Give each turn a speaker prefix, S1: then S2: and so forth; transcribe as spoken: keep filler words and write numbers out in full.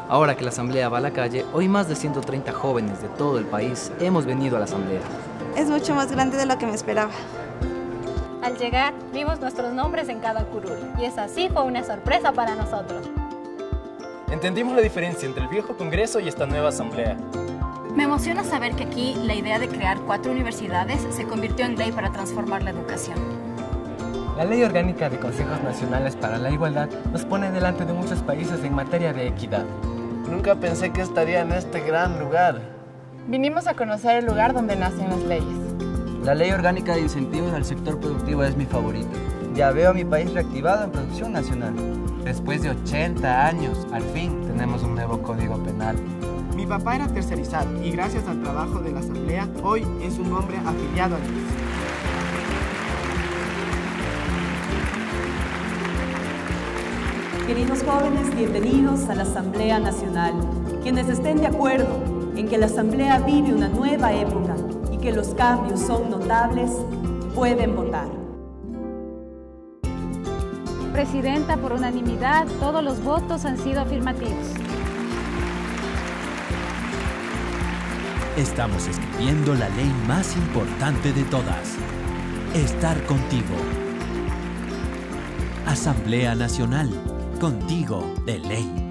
S1: Ahora que la Asamblea va a la calle, hoy más de ciento treinta jóvenes de todo el país hemos venido a la Asamblea.
S2: Es mucho más grande de lo que me esperaba.
S3: Al llegar, vimos nuestros nombres en cada curul, y esa sí fue una sorpresa para nosotros.
S4: Entendimos la diferencia entre el viejo Congreso y esta nueva Asamblea.
S5: Me emociona saber que aquí la idea de crear cuatro universidades se convirtió en ley para transformar la educación.
S6: La Ley Orgánica de Consejos Nacionales para la Igualdad nos pone delante de muchos países en materia de equidad.
S7: Nunca pensé que estaría en este gran lugar.
S8: Vinimos a conocer el lugar donde nacen las leyes.
S9: La Ley Orgánica de Incentivos al Sector Productivo es mi favorita. Ya veo a mi país reactivado en producción nacional.
S6: Después de ochenta años, al fin tenemos un nuevo Código Penal.
S10: Mi papá era tercerizado y gracias al trabajo de la Asamblea, hoy es un hombre afiliado al I E S.
S11: Queridos jóvenes, bienvenidos a la Asamblea Nacional. Quienes estén de acuerdo en que la Asamblea vive una nueva época y que los cambios son notables, pueden votar.
S12: Presidenta, por unanimidad, todos los votos han sido afirmativos.
S13: Estamos escribiendo la ley más importante de todas. Estar contigo. Asamblea Nacional. Contigo de ley.